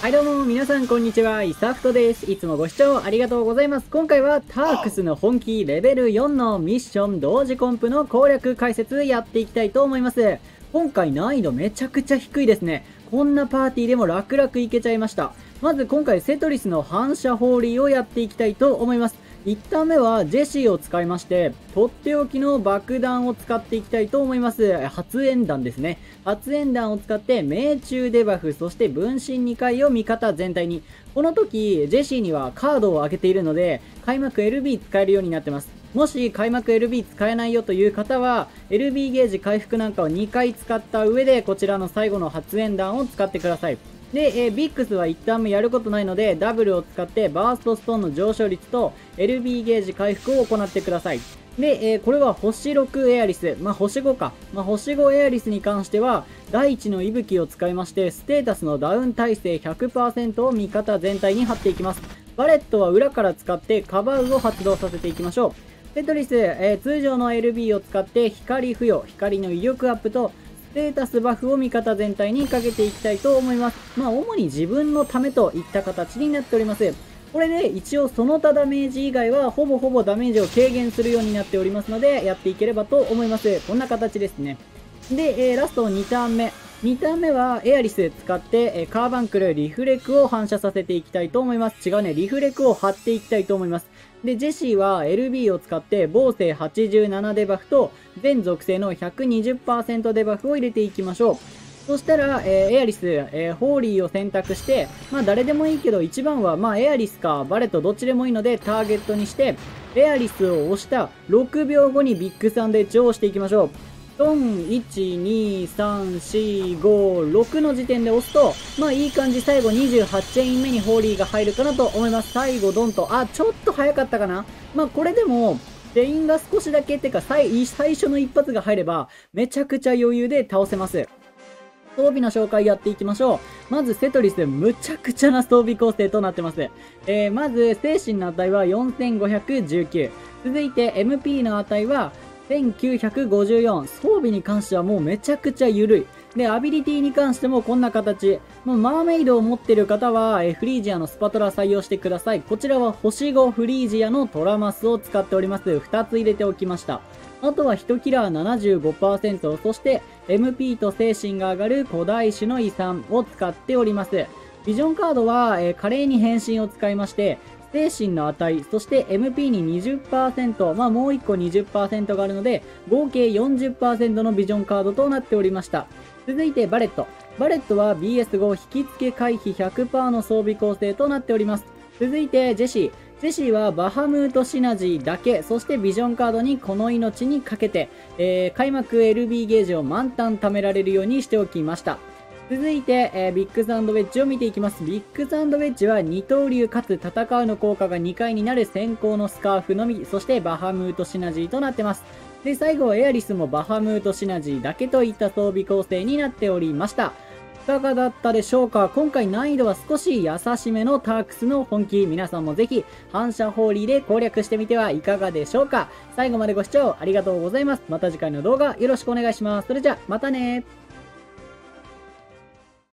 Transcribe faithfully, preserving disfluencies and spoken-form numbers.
はいどうも皆さんこんにちは、イサフトです。いつもご視聴ありがとうございます。今回はタークスの本気レベルよんのミッション同時コンプの攻略解説やっていきたいと思います。今回難易度めちゃくちゃ低いですね。こんなパーティーでも楽々いけちゃいました。まず今回セトリスの反射ホーリーをやっていきたいと思います。いちターン目はジェシーを使いまして、とっておきの爆弾を使っていきたいと思います。発煙弾ですね。発煙弾を使って命中デバフ、そして分身にかいを味方全体に。この時、ジェシーにはカードを上げているので、開幕 エルビー 使えるようになってます。もし開幕 エルビー 使えないよという方は、エルビー ゲージ回復なんかをにかい使った上で、こちらの最後の発煙弾を使ってください。で、えー、ビックスはいちターン目やることないので、ダブルを使ってバーストストーンの上昇率と エルビー ゲージ回復を行ってください。で、えー、これは星ろくエアリス、まあ、星ごか。まあ、星ごエアリスに関しては、第一の息吹を使いまして、ステータスのダウン耐性 ひゃくパーセント を味方全体に貼っていきます。バレットは裏から使ってカバウを発動させていきましょう。テトリス、えー、通常の エルビー を使って光付与、光の威力アップと、ステータスバフを味方全体にかけていきたいと思います。まあ、主に自分のためといった形になっております。これで一応その他ダメージ以外はほぼほぼダメージを軽減するようになっておりますので、やっていければと思います。こんな形ですね。で、えー、ラストにターン目。にターン目はエアリス使って、えー、カーバンクル、リフレクを反射させていきたいと思います。違うね、リフレクを貼っていきたいと思います。で、ジェシーは エルビー を使って防星はちじゅうななデバフと全属性の ひゃくにじゅっパーセント デバフを入れていきましょう。そしたら、えー、エアリス、えー、ホーリーを選択して、まあ誰でもいいけど一番はまあエアリスかバレットどっちでもいいのでターゲットにして、エアリスを押したろくびょうごにビッグサンドエッジを押していきましょう。ドン、いち、に、さん、よん、ご、ろくの時点で押すと、まあいい感じ、最後にじゅうはちチェイン目にホーリーが入るかなと思います。最後ドンと、あ、ちょっと早かったかな。まあこれでも、チェインが少しだけってか最、最初の一発が入れば、めちゃくちゃ余裕で倒せます。装備の紹介やっていきましょう。まずセトリス、むちゃくちゃな装備構成となってます。えー、まず、精神の値はよんせんごひゃくじゅうきゅう。続いて エムピー の値は、せんきゅうひゃくごじゅうよん。装備に関してはもうめちゃくちゃ緩い。で、アビリティに関してもこんな形。もうマーメイドを持ってる方は、えフリージアのスパトラ採用してください。こちらは星ごフリージアのトラマスを使っております。ふたつ入れておきました。あとはいちキラー ななじゅうごパーセント、そして エムピー と精神が上がる古代種の遺産を使っております。ビジョンカードは、えー、華麗に変身を使いまして、精神の値、そして エムピー に にじゅっパーセント、まあもういっこ にじゅっパーセント があるので、合計 よんじゅっパーセント のビジョンカードとなっておりました。続いてバレット。バレットは ビーエスご 引き付け回避 ひゃくパーセント の装備構成となっております。続いてジェシー。ジェシーはバハムートシナジーだけ、そしてビジョンカードにこの命にかけて、えー、開幕 エルビー ゲージを満タン貯められるようにしておきました。続いて、えー、ビッグサンドウェッジを見ていきます。ビッグサンドウェッジは二刀流かつ戦うの効果がにかいになる先行のスカーフのみ、そしてバハムートシナジーとなってます。で、最後、エアリスもバハムートシナジーだけといった装備構成になっておりました。いかがだったでしょうか。今回難易度は少し優しめのタークスの本気。皆さんもぜひ反射ホーリーで攻略してみてはいかがでしょうか。最後までご視聴ありがとうございます。また次回の動画よろしくお願いします。それじゃ、またねー。